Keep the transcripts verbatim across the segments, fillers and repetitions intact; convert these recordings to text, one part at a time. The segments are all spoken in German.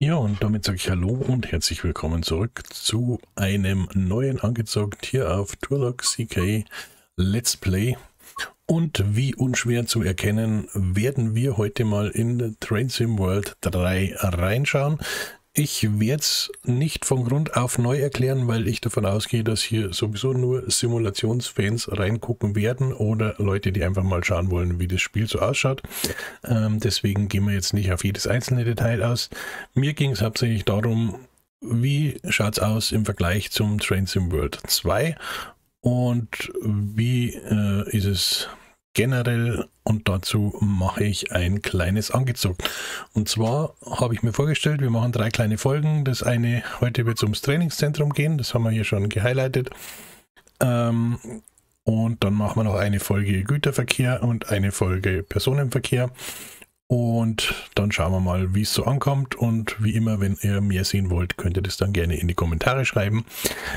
Ja, und damit sage ich Hallo und herzlich willkommen zurück zu einem neuen Angezockt hier auf Turlock C K Let's Play. Und wie unschwer zu erkennen, werden wir heute mal in Train Sim World drei reinschauen. Ich werde es nicht von Grund auf neu erklären, weil ich davon ausgehe, dass hier sowieso nur Simulationsfans reingucken werden oder Leute, die einfach mal schauen wollen, wie das Spiel so ausschaut. Ähm, deswegen gehen wir jetzt nicht auf jedes einzelne Detail aus. Mir ging es hauptsächlich darum, wie schaut es aus im Vergleich zum Train Sim World zwei und wie äh, ist es generell, und dazu mache ich ein kleines Angezockt. Und zwar habe ich mir vorgestellt, wir machen drei kleine Folgen. Das eine, heute wird es ums Trainingszentrum gehen, das haben wir hier schon gehighlightet. Ähm, und dann machen wir noch eine Folge Güterverkehr und eine Folge Personenverkehr. Und dann schauen wir mal, wie es so ankommt. Und wie immer, wenn ihr mehr sehen wollt, könnt ihr das dann gerne in die Kommentare schreiben.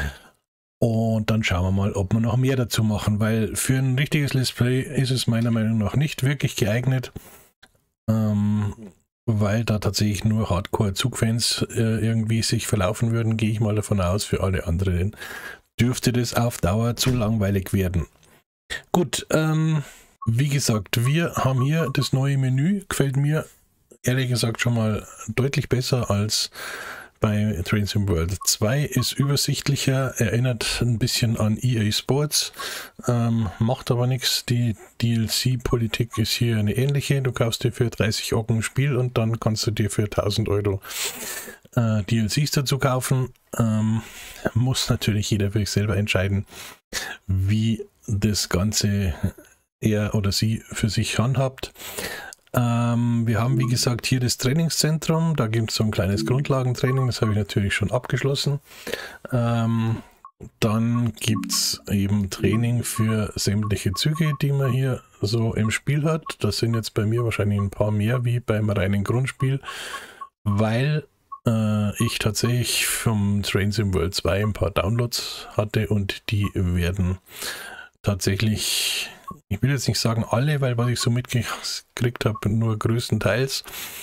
Und dann schauen wir mal, ob wir noch mehr dazu machen, weil für ein richtiges Let's Play ist es meiner Meinung nach nicht wirklich geeignet, ähm, weil da tatsächlich nur Hardcore-Zugfans äh, irgendwie sich verlaufen würden, gehe ich mal davon aus. Für alle anderen dürfte das auf Dauer zu langweilig werden. Gut, ähm, wie gesagt, wir haben hier das neue Menü, gefällt mir ehrlich gesagt schon mal deutlich besser als bei Train Sim World zwei, ist übersichtlicher, erinnert ein bisschen an E A Sports, ähm, macht aber nichts. Die D L C-Politik ist hier eine ähnliche. Du kaufst dir für dreißig Ocken ein Spiel und dann kannst du dir für tausend Euro äh, D L Cs dazu kaufen. Ähm, muss natürlich jeder für sich selber entscheiden, wie das Ganze er oder sie für sich handhabt. Ähm, wir haben, wie gesagt, hier das Trainingszentrum. Da gibt es so ein kleines Grundlagentraining, das habe ich natürlich schon abgeschlossen. Ähm, dann gibt es eben Training für sämtliche Züge, die man hier so im Spiel hat. Das sind jetzt bei mir wahrscheinlich ein paar mehr wie beim reinen Grundspiel, weil äh, ich tatsächlich vom Train Sim World zwei ein paar Downloads hatte und die werden tatsächlich, ich will jetzt nicht sagen alle, weil was ich so mitgekriegt habe, nur größtenteils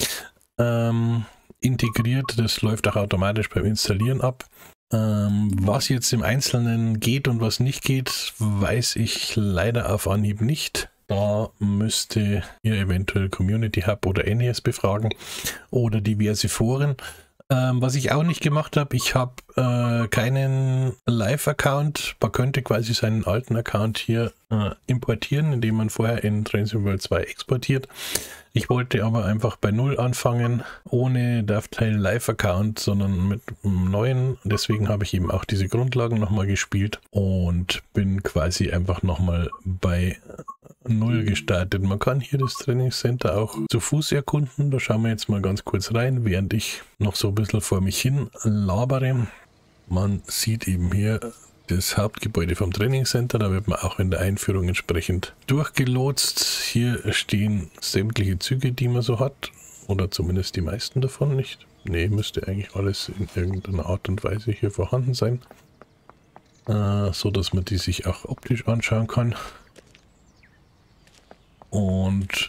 ähm, integriert. Das läuft auch automatisch beim Installieren ab. Ähm, was jetzt im Einzelnen geht und was nicht geht, weiß ich leider auf Anhieb nicht. Da müsste ihr eventuell Community Hub oder N E S befragen oder diverse Foren. Ähm, was ich auch nicht gemacht habe, ich habe äh, keinen Live-Account. Man könnte quasi seinen alten Account hier äh, importieren, indem man vorher in Train Sim World zwei exportiert. Ich wollte aber einfach bei Null anfangen, ohne DovTail Live-Account, sondern mit einem neuen. Deswegen habe ich eben auch diese Grundlagen nochmal gespielt und bin quasi einfach nochmal bei Null gestartet. Man kann hier das Trainingscenter auch zu Fuß erkunden. Da schauen wir jetzt mal ganz kurz rein, während ich noch so ein bisschen vor mich hin labere. Man sieht eben hier das Hauptgebäude vom Trainingscenter. Da wird man auch in der Einführung entsprechend durchgelotst. Hier stehen sämtliche Züge, die man so hat. Oder zumindest die meisten davon nicht. Ne, müsste eigentlich alles in irgendeiner Art und Weise hier vorhanden sein. Äh, so dass man die sich auch optisch anschauen kann. Und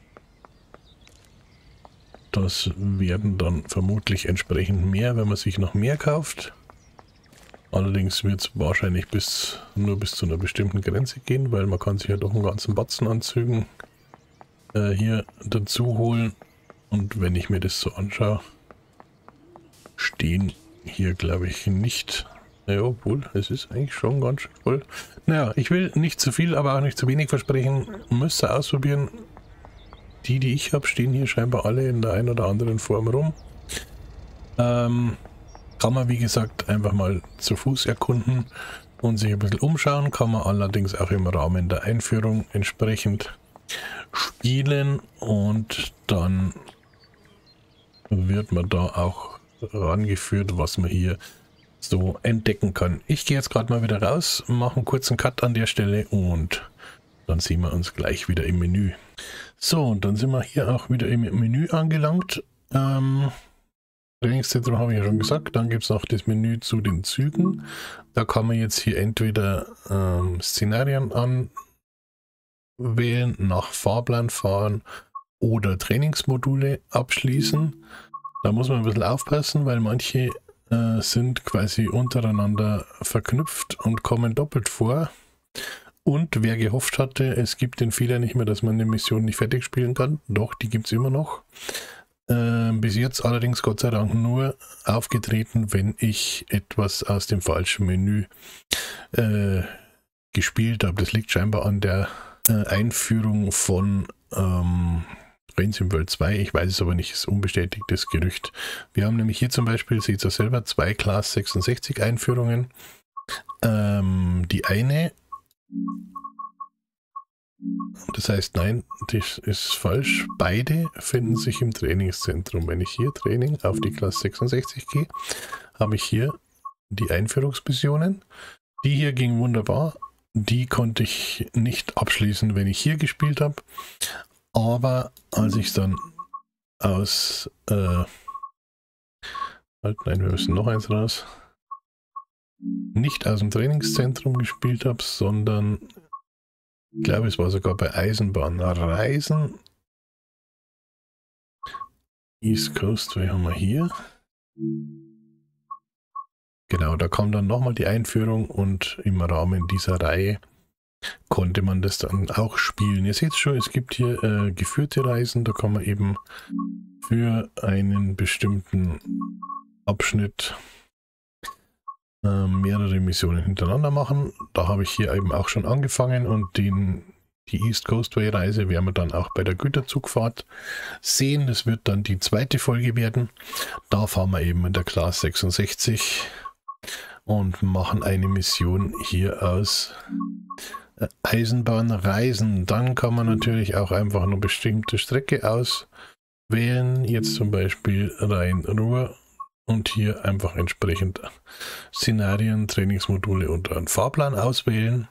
das werden dann vermutlich entsprechend mehr, wenn man sich noch mehr kauft. Allerdings wird es wahrscheinlich bis, nur bis zu einer bestimmten Grenze gehen, weil man kann sich ja doch einen ganzen Batzen Anzügen äh, hier dazu holen. Und wenn ich mir das so anschaue, stehen hier glaube ich nicht. Ja, obwohl, es ist eigentlich schon ganz schön voll. Naja, ich will nicht zu viel, aber auch nicht zu wenig versprechen. Müsst ihr ausprobieren. Die, die ich habe, stehen hier scheinbar alle in der einen oder anderen Form rum. Ähm, kann man, wie gesagt, einfach mal zu Fuß erkunden und sich ein bisschen umschauen. Kann man allerdings auch im Rahmen der Einführung entsprechend spielen. Und dann wird man da auch rangeführt, was man hier so entdecken kann. Ich gehe jetzt gerade mal wieder raus, mache einen kurzen Cut an der Stelle und dann sehen wir uns gleich wieder im Menü. So, und dann sind wir hier auch wieder im Menü angelangt. Ähm, Trainingszentrum habe ich ja schon gesagt. Dann gibt es noch das Menü zu den Zügen. Da kann man jetzt hier entweder ähm, Szenarien anwählen, nach Fahrplan fahren oder Trainingsmodule abschließen. Da muss man ein bisschen aufpassen, weil manche äh, sind quasi untereinander verknüpft und kommen doppelt vor. Und wer gehofft hatte, es gibt den Fehler nicht mehr, dass man eine Mission nicht fertig spielen kann, doch, die gibt es immer noch. Äh, bis jetzt allerdings Gott sei Dank nur aufgetreten, wenn ich etwas aus dem falschen Menü äh, gespielt habe. Das liegt scheinbar an der äh, Einführung von ähm, Train Sim World zwei. Ich weiß es aber nicht, ist unbestätigtes Gerücht. Wir haben nämlich hier zum Beispiel, seht ihr selber, zwei Class sechsundsechzig Einführungen. Ähm, die eine, das heißt, nein, das ist falsch. Beide finden sich im Trainingszentrum. Wenn ich hier Training auf die Class sechsundsechzig gehe, habe ich hier die Einführungsmissionen. Die hier ging wunderbar. Die konnte ich nicht abschließen, wenn ich hier gespielt habe. Aber als ich dann aus... Äh, halt, nein, wir müssen noch eins raus. Nicht aus dem Trainingszentrum gespielt habe, sondern... Ich glaube, es war sogar bei Eisenbahnreisen. East Coast, wie haben wir hier? Genau, da kam dann nochmal die Einführung und im Rahmen dieser Reihe konnte man das dann auch spielen. Ihr seht schon, es gibt hier äh, geführte Reisen, da kann man eben für einen bestimmten Abschnitt äh, mehrere Missionen hintereinander machen. Da habe ich hier eben auch schon angefangen und den, die East Coastway Reise werden wir dann auch bei der Güterzugfahrt sehen. Das wird dann die zweite Folge werden. Da fahren wir eben in der Class sechsundsechzig und machen eine Mission hier aus Eisenbahnreisen. Dann kann man natürlich auch einfach eine bestimmte Strecke auswählen. Jetzt zum Beispiel Rhein-Ruhr und hier einfach entsprechend Szenarien, Trainingsmodule und einen Fahrplan auswählen.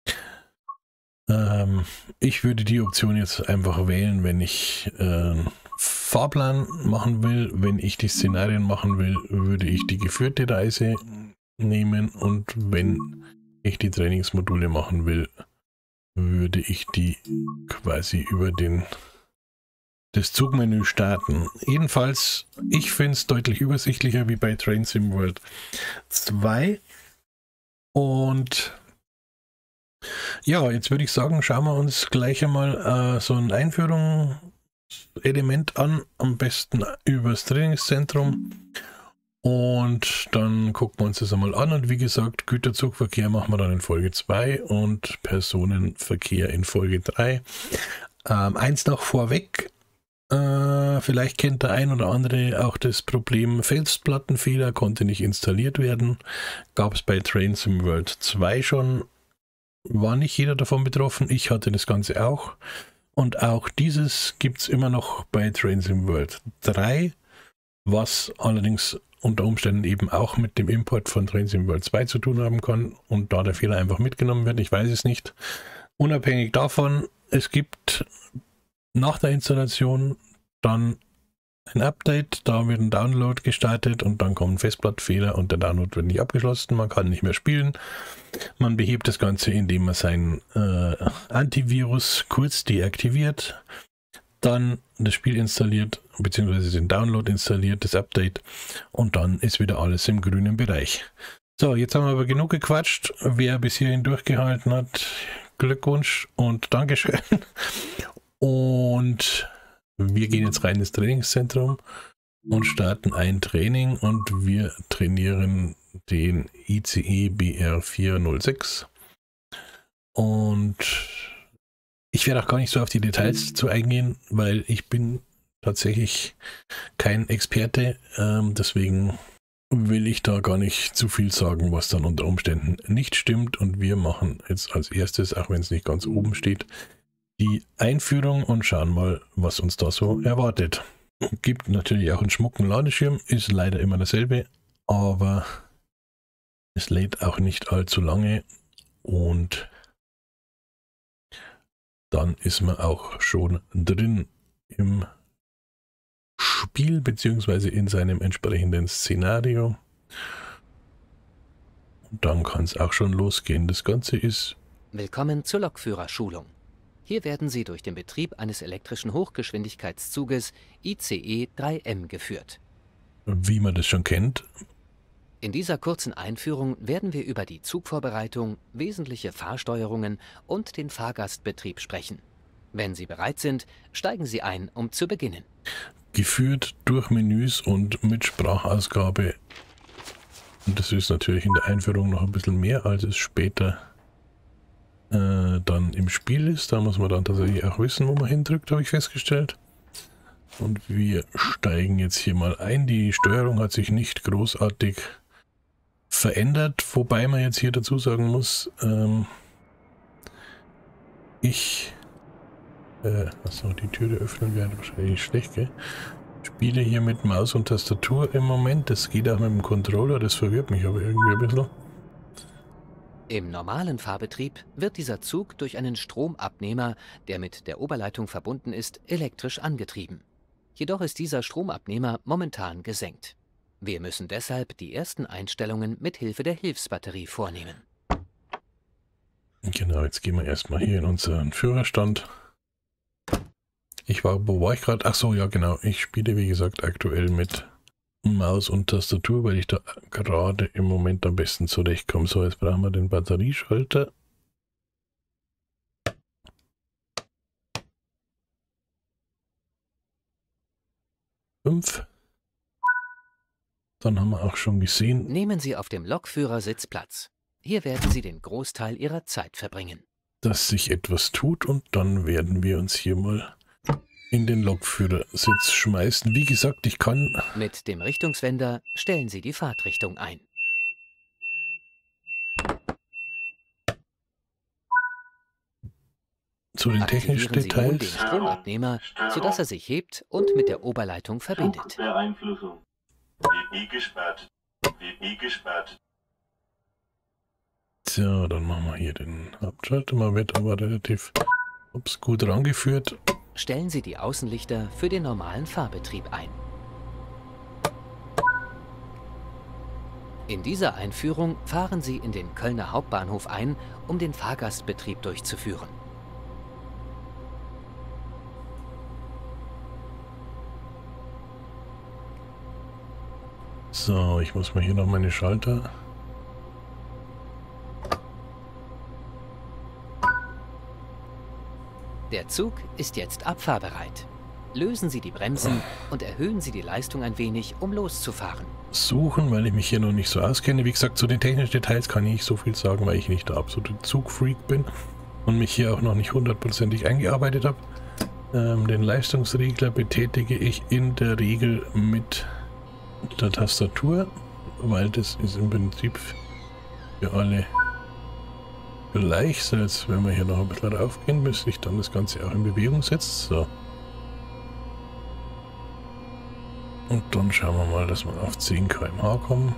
Ähm, ich würde die Option jetzt einfach wählen, wenn ich äh, Fahrplan machen will. Wenn ich die Szenarien machen will, würde ich die geführte Reise nehmen und wenn ich die Trainingsmodule machen will, würde ich die quasi über den das Zugmenü starten. Jedenfalls, ich finde es deutlich übersichtlicher wie bei Train Sim World zwei. Und ja, jetzt würde ich sagen, schauen wir uns gleich einmal äh, so ein Einführungselement an, am besten übers Trainingszentrum. Und dann gucken wir uns das einmal an und wie gesagt, Güterzugverkehr machen wir dann in Folge zwei und Personenverkehr in Folge drei. Ähm, eins noch vorweg, äh, vielleicht kennt der ein oder andere auch das Problem Festplattenfehler, konnte nicht installiert werden. Gab es bei Train Sim World zwei schon, war nicht jeder davon betroffen, ich hatte das Ganze auch. Und auch dieses gibt es immer noch bei Train Sim World drei, was allerdings unter Umständen eben auch mit dem Import von Train Sim World zwei zu tun haben kann und da der Fehler einfach mitgenommen wird, ich weiß es nicht. Unabhängig davon, es gibt nach der Installation dann ein Update, da wird ein Download gestartet und dann kommt ein Festplattenfehler und der Download wird nicht abgeschlossen, man kann nicht mehr spielen. Man behebt das Ganze, indem man sein äh, Antivirus kurz deaktiviert, dann das Spiel installiert, beziehungsweise den Download installiert, das Update und dann ist wieder alles im grünen Bereich. So, jetzt haben wir aber genug gequatscht. Wer bis hierhin durchgehalten hat, Glückwunsch und Dankeschön. Und wir gehen jetzt rein ins Trainingszentrum und starten ein Training und wir trainieren den I C E B R vier null sechs. Und ich werde auch gar nicht so auf die Details zu eingehen, weil ich bin tatsächlich kein Experte, ähm, deswegen will ich da gar nicht zu viel sagen, was dann unter Umständen nicht stimmt. Und wir machen jetzt als erstes, auch wenn es nicht ganz oben steht, die Einführung und schauen mal, was uns da so erwartet. Gibt natürlich auch einen schmucken Ladeschirm, ist leider immer dasselbe, aber es lädt auch nicht allzu lange und dann ist man auch schon drin im Spiel beziehungsweise in seinem entsprechenden Szenario. Und dann kann es auch schon losgehen. Das Ganze ist... Willkommen zur Lokführerschulung. Hier werden Sie durch den Betrieb eines elektrischen Hochgeschwindigkeitszuges I C E drei M geführt. wie man das schon kennt. In dieser kurzen Einführung werden wir über die Zugvorbereitung, wesentliche Fahrsteuerungen und den Fahrgastbetrieb sprechen. Wenn Sie bereit sind, steigen Sie ein, um zu beginnen. Geführt durch Menüs und mit Sprachausgabe. Und das ist natürlich in der Einführung noch ein bisschen mehr, als es später äh, dann im Spiel ist. Da muss man dann tatsächlich auch wissen, wo man hindrückt, habe ich festgestellt. Und wir steigen jetzt hier mal ein. Die Steuerung hat sich nicht großartig verändert, wobei man jetzt hier dazu sagen muss, ähm, ich, äh, achso, die Türe öffnen wäre wahrscheinlich schlecht, gell? Spiele hier mit Maus und Tastatur im Moment. Das geht auch mit dem Controller, das verwirrt mich aber irgendwie ein bisschen. Im normalen Fahrbetrieb wird dieser Zug durch einen Stromabnehmer, der mit der Oberleitung verbunden ist, elektrisch angetrieben. Jedoch ist dieser Stromabnehmer momentan gesenkt. Wir müssen deshalb die ersten Einstellungen mit Hilfe der Hilfsbatterie vornehmen. Genau, jetzt gehen wir erstmal hier in unseren Führerstand. Ich war, wo war ich gerade? Ach so, ja genau. Ich spiele wie gesagt aktuell mit Maus und Tastatur, weil ich da gerade im Moment am besten zurechtkomme. So, jetzt brauchen wir den Batterieschalter. Fünf. Dann haben wir auch schon gesehen. Nehmen Sie auf dem Lokführersitz Platz. Hier werden Sie den Großteil Ihrer Zeit verbringen. Dass sich etwas tut und dann werden wir uns hier mal in den Lokführersitz schmeißen. Wie gesagt, ich kann... Mit dem Richtungswender stellen Sie die Fahrtrichtung ein. Zu den technischen Aktivieren Sie nun Details. den Stromabnehmer, sodass er sich hebt und mit der Oberleitung verbindet. Beeinflussung. W B gesperrt. W B gesperrt. So, dann machen wir hier den Hauptschalter. Man wird aber relativ ups, gut rangeführt. Stellen Sie die Außenlichter für den normalen Fahrbetrieb ein. In dieser Einführung fahren Sie in den Kölner Hauptbahnhof ein, um den Fahrgastbetrieb durchzuführen. So, ich muss mal hier noch meine Schalter... Der Zug ist jetzt abfahrbereit. Lösen Sie die Bremsen und erhöhen Sie die Leistung ein wenig, um loszufahren. Suchen, weil ich mich hier noch nicht so auskenne. Wie gesagt, zu den technischen Details kann ich nicht so viel sagen, weil ich nicht der absolute Zugfreak bin und mich hier auch noch nicht hundertprozentig eingearbeitet habe. Ähm, den Leistungsregler betätige ich in der Regel mit der Tastatur, weil das ist im Prinzip für alle gleich. So, jetzt wenn wir hier noch ein bisschen raufgehen, müsste ich dann das Ganze auch in Bewegung setzen. So. Und dann schauen wir mal, dass wir auf zehn Kilometer pro Stunde kommen.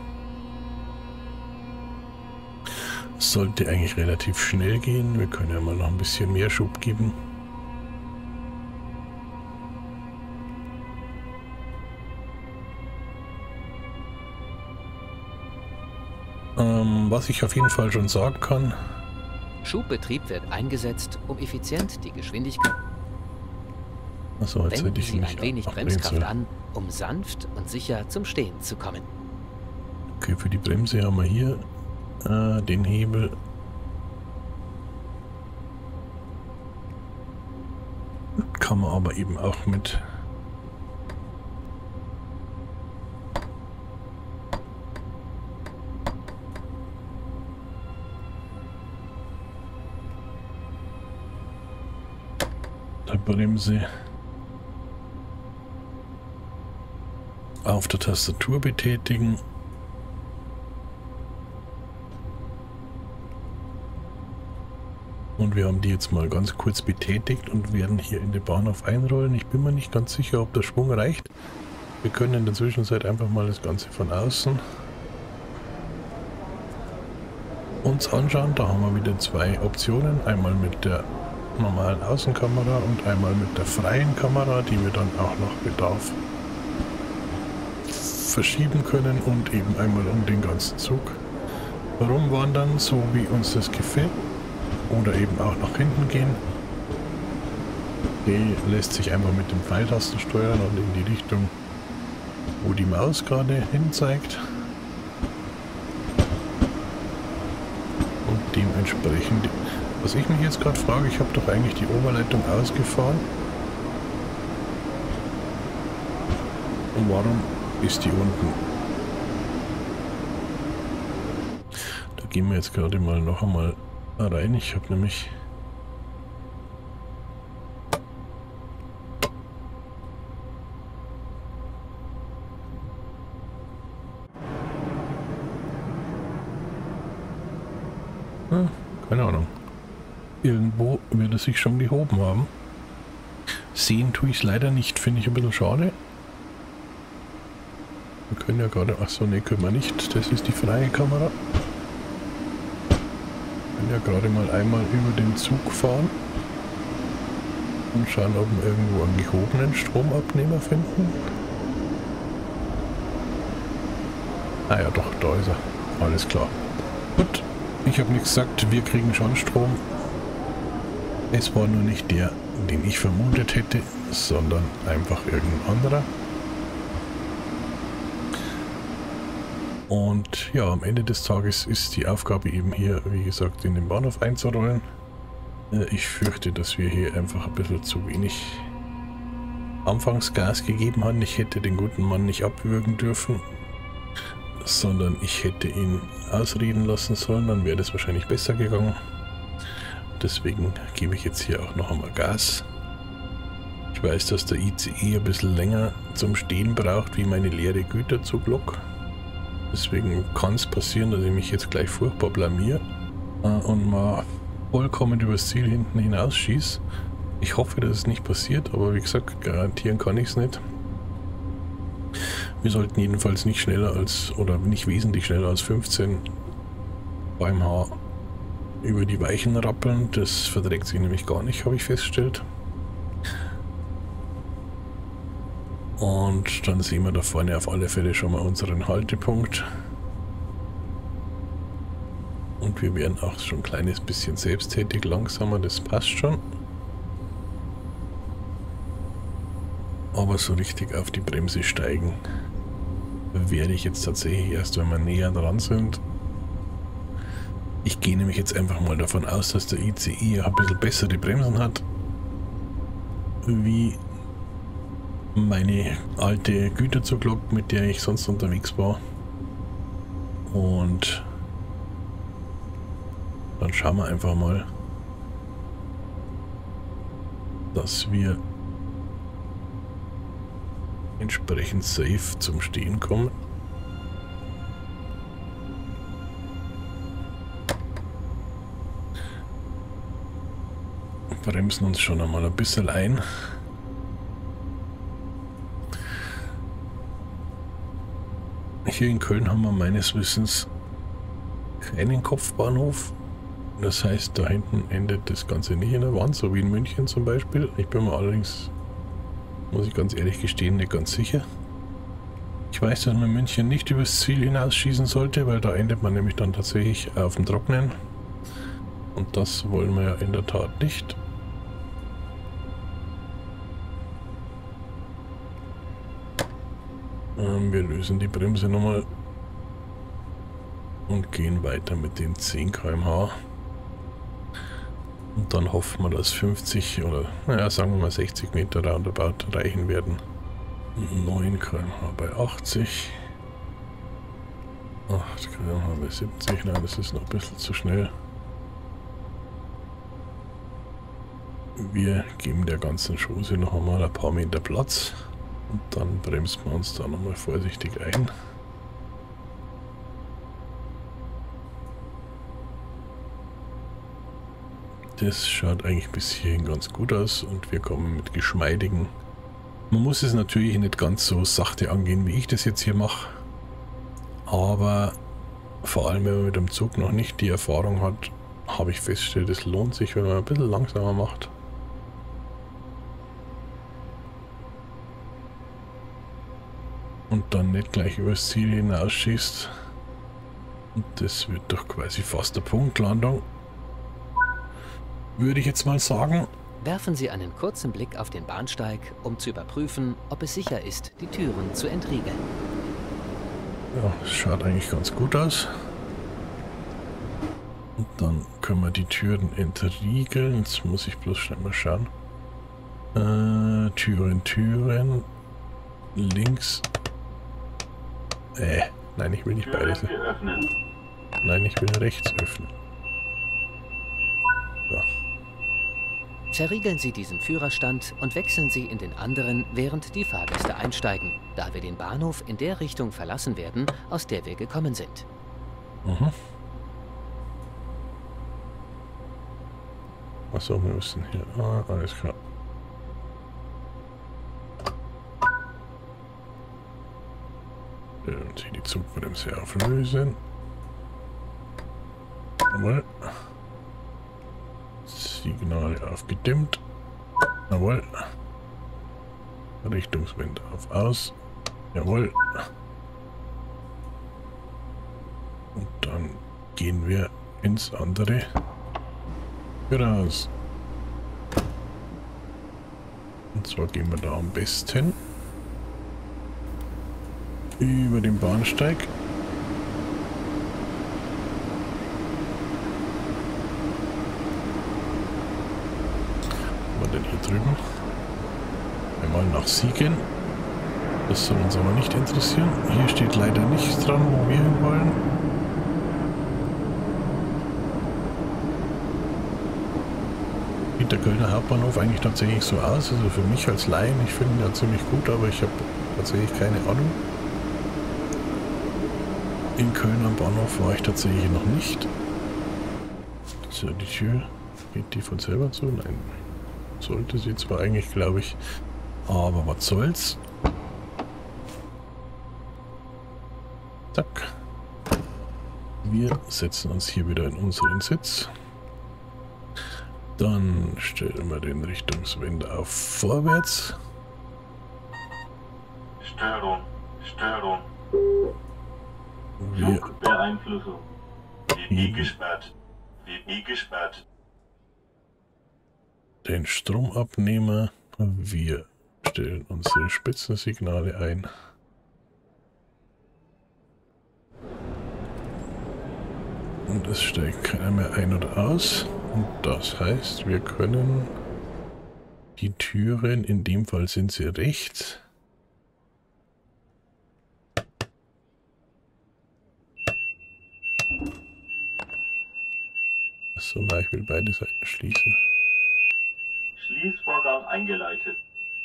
Sollte eigentlich relativ schnell gehen. Wir können ja mal noch ein bisschen mehr Schub geben. Ähm, was ich auf jeden Fall schon sagen kann. Schubbetrieb wird eingesetzt, um effizient die Geschwindigkeit... Achso, jetzt Wenden hätte ich Sie mich ein wenig ablenken Bremskraft sollen. an, um sanft und sicher zum Stehen zu kommen. Okay, für die Bremse haben wir hier äh, den Hebel. Kann man aber eben auch mit der Bremse auf der Tastatur betätigen. Und wir haben die jetzt mal ganz kurz betätigt und werden hier in den Bahnhof einrollen. Ich bin mir nicht ganz sicher, ob der Schwung reicht. Wir können in der Zwischenzeit einfach mal das Ganze von außen uns anschauen. Da haben wir wieder zwei Optionen. Einmal mit der normalen Außenkamera und einmal mit der freien Kamera, die wir dann auch nach Bedarf verschieben können und eben einmal um den ganzen Zug herumwandern, so wie uns das gefällt. Oder eben auch nach hinten gehen. Die lässt sich einfach mit den Pfeiltasten steuern und in die Richtung, wo die Maus gerade hin zeigt. Und dementsprechend, was ich mich jetzt gerade frage, ich habe doch eigentlich die Oberleitung ausgefahren. Und warum ist die unten? Da gehen wir jetzt gerade mal noch einmal rein. Ich habe nämlich hm, keine Ahnung. Irgendwo wird es sich schon gehoben haben. Sehen tue ich es leider nicht, finde ich ein bisschen schade. Wir können ja gerade, achso, ne, können wir nicht, das ist die freie Kamera. Wir können ja gerade mal einmal über den Zug fahren und schauen, ob wir irgendwo einen gehobenen Stromabnehmer finden. Ah ja, doch, da ist er. Alles klar. Gut, ich habe nichts gesagt, wir kriegen schon Strom. Es war nur nicht der, den ich vermutet hätte, sondern einfach irgendein anderer. Und ja, am Ende des Tages ist die Aufgabe eben hier, wie gesagt, in den Bahnhof einzurollen. Ich fürchte, dass wir hier einfach ein bisschen zu wenig Anfangsgas gegeben haben. Ich hätte den guten Mann nicht abwürgen dürfen, sondern ich hätte ihn ausreden lassen sollen, dann wäre das wahrscheinlich besser gegangen. Deswegen gebe ich jetzt hier auch noch einmal Gas. Ich weiß, dass der I C E ein bisschen länger zum Stehen braucht, wie meine leere Güterzuglok. Deswegen kann es passieren, dass ich mich jetzt gleich furchtbar blamier äh, und mal vollkommen übers Ziel hinten hinausschieße. Ich hoffe, dass es nicht passiert, aber wie gesagt, garantieren kann ich es nicht. Wir sollten jedenfalls nicht schneller als, oder nicht wesentlich schneller als fünfzehn Kilometer pro Stunde über die Weichen rappeln. Das verträgt sich nämlich gar nicht, habe ich festgestellt. Und dann sehen wir da vorne auf alle Fälle schon mal unseren Haltepunkt. Und wir werden auch schon ein kleines bisschen selbsttätig langsamer, das passt schon. Aber so richtig auf die Bremse steigen werde ich jetzt tatsächlich erst, wenn wir näher dran sind. Ich gehe nämlich jetzt einfach mal davon aus, dass der I C E ein bisschen bessere Bremsen hat, wie meine alte Güterzuglok, mit der ich sonst unterwegs war. Und dann schauen wir einfach mal, dass wir entsprechend safe zum Stehen kommen. Bremsen uns schon einmal ein bisschen ein. Hier in Köln haben wir meines Wissens keinen Kopfbahnhof. Das heißt, da hinten endet das Ganze nicht in der Wand, so wie in München zum Beispiel. Ich bin mir allerdings, muss ich ganz ehrlich gestehen, nicht ganz sicher. Ich weiß, dass man in München nicht übers Ziel hinausschießen sollte, weil da endet man nämlich dann tatsächlich auf dem Trocknen. Und das wollen wir ja in der Tat nicht. Wir lösen die Bremse nochmal und gehen weiter mit den zehn Kilometer pro Stunde. Und dann hoffen wir, dass fünfzig oder naja, sagen wir mal sechzig Meter roundabout reichen werden. neun Kilometer pro Stunde bei achtzig. acht Kilometer pro Stunde bei siebzig. Nein, das ist noch ein bisschen zu schnell. Wir geben der ganzen Chose noch einmal ein paar Meter Platz. Und dann bremsen wir uns da nochmal vorsichtig ein. Das schaut eigentlich bis hierhin ganz gut aus und wir kommen mit geschmeidigen. Man muss es natürlich nicht ganz so sachte angehen, wie ich das jetzt hier mache. Aber vor allem, wenn man mit dem Zug noch nicht die Erfahrung hat, habe ich festgestellt, es lohnt sich, wenn man ein bisschen langsamer macht. Und dann nicht gleich übers Ziel hinausschießt. Und das wird doch quasi fast eine Punktlandung. Würde ich jetzt mal sagen. Werfen Sie einen kurzen Blick auf den Bahnsteig, um zu überprüfen, ob es sicher ist, die Türen zu entriegeln. Ja, das schaut eigentlich ganz gut aus. Und dann können wir die Türen entriegeln. Jetzt muss ich bloß schnell mal schauen. Äh, Türen, Türen. Links. Äh, nein, ich will nicht beides. Nein, ich will rechts öffnen. So. Verriegeln Sie diesen Führerstand und wechseln Sie in den anderen, während die Fahrgäste einsteigen, da wir den Bahnhof in der Richtung verlassen werden, aus der wir gekommen sind. Mhm. Achso, wir müssen hier... Ah, alles klar. Und hier die Zugbremse auflösen. Jawohl. Signale aufgedimmt. Jawohl. Richtungswende auf aus. Jawohl. Und dann gehen wir ins andere raus. Und zwar gehen wir da am besten über den Bahnsteig. Was denn hier drüben? Einmal nach Siegen. Das soll uns aber nicht interessieren. Hier steht leider nichts dran, wo wir hin wollen. Sieht der Kölner Hauptbahnhof eigentlich tatsächlich so aus? Also für mich als Laien, ich finde ihn ja ziemlich gut, aber ich habe tatsächlich keine Ahnung. In Köln am Bahnhof war ich tatsächlich noch nicht. So, die Tür, geht die von selber zu? Nein. Sollte sie zwar eigentlich, glaube ich. Aber was soll's? Zack. Wir setzen uns hier wieder in unseren Sitz. Dann stellen wir den Richtungswender auf vorwärts. Störung, Störung. Wir Flugbeeinflussung. W I gesperrt. W I gesperrt. den Stromabnehmer. Wir stellen unsere Spitzensignale ein. Und es steigt keiner mehr ein oder aus. Und das heißt, wir können die Türen, in dem Fall sind sie rechts, so, na, ich will beide Seiten schließen. Schließvorgang eingeleitet.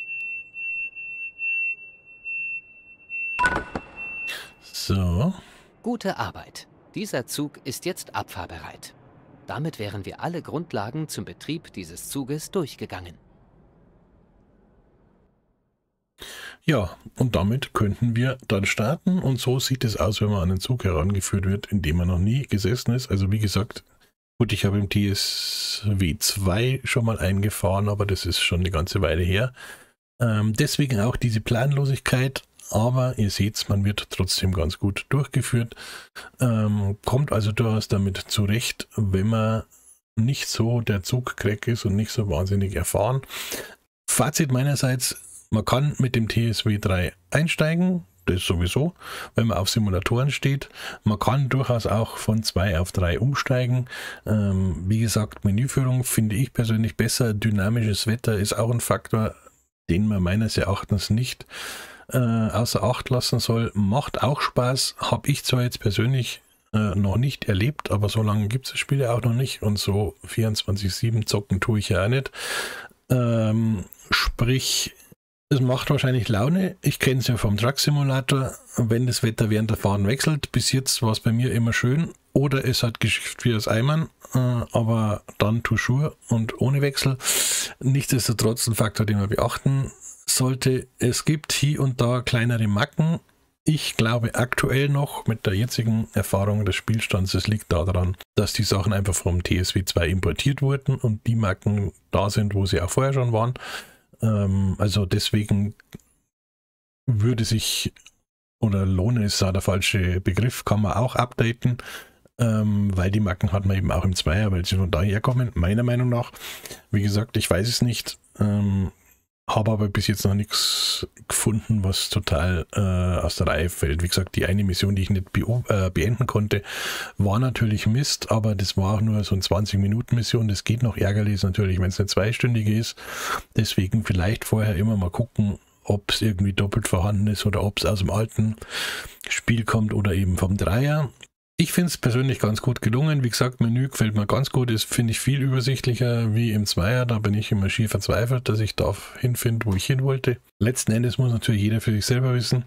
So. Gute Arbeit. Dieser Zug ist jetzt abfahrbereit. Damit wären wir alle Grundlagen zum Betrieb dieses Zuges durchgegangen. Ja, und damit könnten wir dann starten. Und so sieht es aus, wenn man an den Zug herangeführt wird, in dem man noch nie gesessen ist. Also wie gesagt, gut, ich habe im T S W zwei schon mal eingefahren, aber das ist schon eine ganze Weile her. Ähm, deswegen auch diese Planlosigkeit. Aber ihr seht, man wird trotzdem ganz gut durchgeführt. Ähm, kommt also durchaus damit zurecht, wenn man nicht so der Zugcrack ist und nicht so wahnsinnig erfahren. Fazit meinerseits, man kann mit dem T S W drei einsteigen, das sowieso, wenn man auf Simulatoren steht. Man kann durchaus auch von zwei auf drei umsteigen. Ähm, wie gesagt, Menüführung finde ich persönlich besser. Dynamisches Wetter ist auch ein Faktor, den man meines Erachtens nicht äh, außer Acht lassen soll. Macht auch Spaß, habe ich zwar jetzt persönlich äh, noch nicht erlebt, aber so lange gibt es das Spiel ja auch noch nicht und so vierundzwanzig sieben zocken tue ich ja auch nicht. Ähm, sprich, es macht wahrscheinlich Laune. Ich kenne es ja vom Truck Simulator, wenn das Wetter während der Fahren wechselt. Bis jetzt war es bei mir immer schön. Oder es hat geschifft wie aus Eimern, äh, aber dann toujours und ohne Wechsel. Nichtsdestotrotz ein Faktor, den man beachten sollte. Es gibt hier und da kleinere Macken. Ich glaube aktuell noch mit der jetzigen Erfahrung des Spielstands, es liegt daran, dass die Sachen einfach vom T S W zwei importiert wurden und die Macken da sind, wo sie auch vorher schon waren. Ähm, also deswegen würde sich, oder lohnen ist da der falsche Begriff, kann man auch updaten. ähm, weil die Macken hat man eben auch im Zweier, weil sie von daher kommen, meiner Meinung nach. Wie gesagt, ich weiß es nicht, ähm, habe aber bis jetzt noch nichts gefunden, was total äh, aus der Reihe fällt. Wie gesagt, die eine Mission, die ich nicht be äh, beenden konnte, war natürlich Mist, aber das war auch nur so eine zwanzig Minuten Mission. Das geht noch. Ärgerlich ist natürlich, wenn es eine zweistündige ist. Deswegen vielleicht vorher immer mal gucken, ob es irgendwie doppelt vorhanden ist oder ob es aus dem alten Spiel kommt oder eben vom Dreier. Ich finde es persönlich ganz gut gelungen. Wie gesagt, Menü gefällt mir ganz gut. Ist, finde ich, viel übersichtlicher wie im Zweier. Da bin ich immer schier verzweifelt, dass ich da hinfinde, wo ich hin wollte. Letzten Endes muss natürlich jeder für sich selber wissen.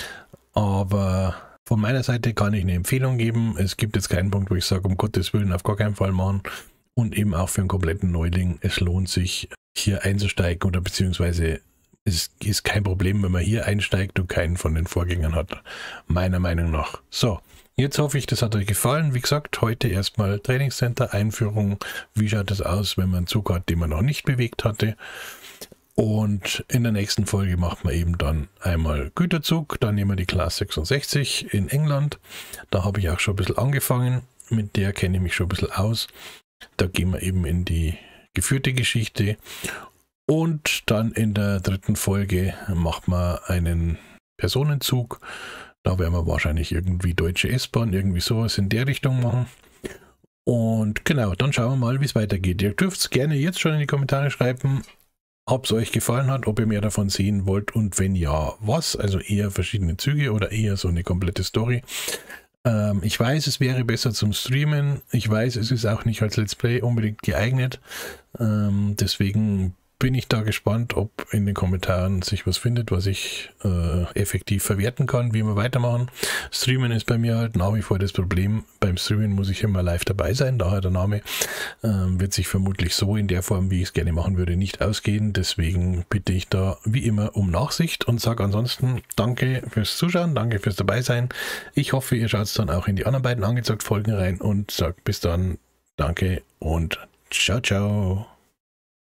Aber von meiner Seite kann ich eine Empfehlung geben. Es gibt jetzt keinen Punkt, wo ich sage, um Gottes Willen auf gar keinen Fall machen. Und eben auch für einen kompletten Neuling. Es lohnt sich, hier einzusteigen oder beziehungsweise es ist kein Problem, wenn man hier einsteigt und keinen von den Vorgängern hat. Meiner Meinung nach. So. Jetzt hoffe ich, das hat euch gefallen. Wie gesagt, heute erstmal Trainingscenter, Einführung. Wie schaut es aus, wenn man einen Zug hat, den man noch nicht bewegt hatte? Und in der nächsten Folge macht man eben dann einmal Güterzug. Dann nehmen wir die Class sechsundsechzig in England. Da habe ich auch schon ein bisschen angefangen. Mit der kenne ich mich schon ein bisschen aus. Da gehen wir eben in die geführte Geschichte. Und dann in der dritten Folge macht man einen Personenzug. Da werden wir wahrscheinlich irgendwie Deutsche S-Bahn, irgendwie sowas in der Richtung machen. Und genau, dann schauen wir mal, wie es weitergeht. Ihr dürft es gerne jetzt schon in die Kommentare schreiben, ob es euch gefallen hat, ob ihr mehr davon sehen wollt und wenn ja, was. Also eher verschiedene Züge oder eher so eine komplette Story. Ähm, ich weiß, es wäre besser zum Streamen. Ich weiß, es ist auch nicht als Let's Play unbedingt geeignet. Ähm, deswegen bin ich da gespannt, ob in den Kommentaren sich was findet, was ich äh, effektiv verwerten kann, wie wir weitermachen. Streamen ist bei mir halt nach wie vor das Problem. Beim Streamen muss ich immer live dabei sein, daher der Name. Ähm, wird sich vermutlich so in der Form, wie ich es gerne machen würde, nicht ausgehen. Deswegen bitte ich da wie immer um Nachsicht und sage ansonsten danke fürs Zuschauen, danke fürs Dabeisein. Ich hoffe, ihr schaut dann auch in die anderen beiden angezeigt Folgen rein und sagt bis dann danke und ciao, ciao.